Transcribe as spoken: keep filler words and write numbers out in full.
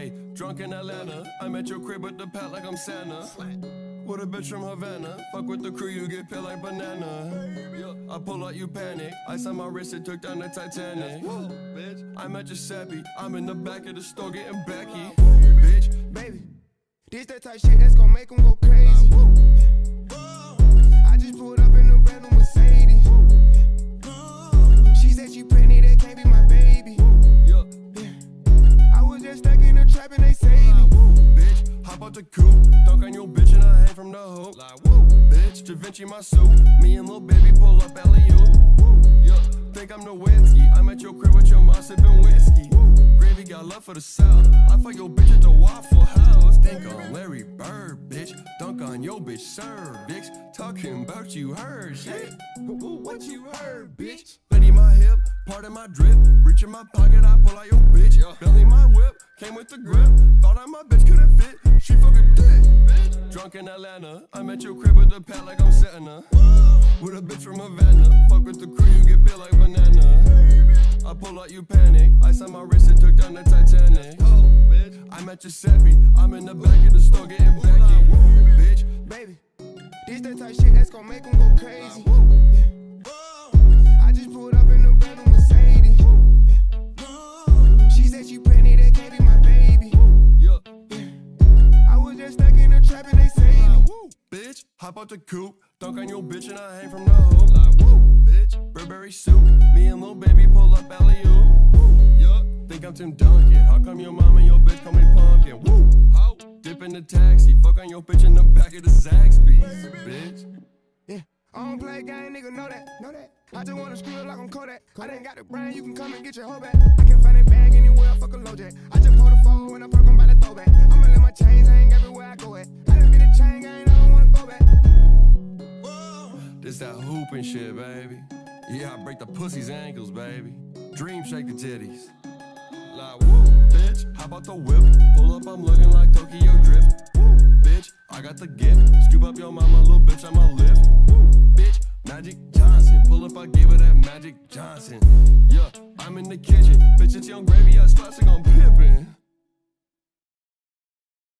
Hey, drunk in Atlanta, I'm at your crib with the pat like I'm Santa. With a bitch from Havana, fuck with the crew, you get peeled like banana. I pull out, you panic, ice on my wrist, it took down the Titanic. I'm at Giuseppe, I'm in the back of the store getting backy. Bitch, baby, this that type shit that's gon' make them go crazy. I just pulled up in a brand new Mercedes. She said she pregnant, that can't be my baby. I was just stuck in the trap and they saved me. Bitch, hop out the coupe, dunk on your bitch and I hang from the hoop. Like, woo, bitch, Da Vinci my suit, me and lil' baby pull up alley-oop. Yeah, think I'm Nowinski, I'm at your crib with your mom sippin' whiskey. Gravy got love for the South, I fuck your bitch at the Waffle House. Think on Larry Bird, bitch, dunk on your bitch, sir, bitch. Talking about you heard shit. What you heard, bitch? Betty my hip, part of my drip, reach in my pocket, I pull out your bitch. Belly my whip, came with the grip, thought out my bitch couldn't fit, she fucking dick, bitch. Drunk in Atlanta, I'm at your crib with the pat like I'm Santa. With a bitch from Havana, fuck with the crew, you get peeled like banana. I pull out, you panic, ice on my wrist, it took down the Titanic. I'm at Giuseppe, I'm in the back of the store getting backy. Bitch, baby, this that type shit that's gon' make them go crazy. I just pulled up in a brand new Mercedes. She said she pregnant, that can't be my baby. I was just stuck in the trap and they saved me. Bitch, hop out the coupe, dunk on your bitch and I hang from the hoop. Like, woo, bitch, Burberry suit, me and lil' baby pull up alley-oop. Yeah, think I'm Tim Duncan, how come your mom and your bitch call me pumpkin? Woo, how? Dip in the taxi, fuck on your bitch in the back of the Zaxby's, bitch. Yeah, I don't play a game, nigga, know that, know that. I just wanna screw it like I'm Kodak. I done got the brand, you can come and get your hoe back. I can find that bag anywhere, fuck a low jack. I just pull the phone when I perk, I'm about to throw back. I'ma let my chains hang everywhere I go at. I done been a chain gang, I don't wanna go back. This that hoopin' shit, baby. Yeah, I break the pussy's ankles, baby. Dream shake the titties. Like, woo, bitch, how about the whip? Pull up, I'm looking like Tokyo Drift. Woo, bitch, I got the gift. Scoop up your mama, little bitch, I'm a lift. Woo, bitch, Magic Johnson. Pull up, I give her that Magic Johnson. Yeah, I'm in the kitchen. Bitch, it's Young Gravy, I spots like I'm pippin'.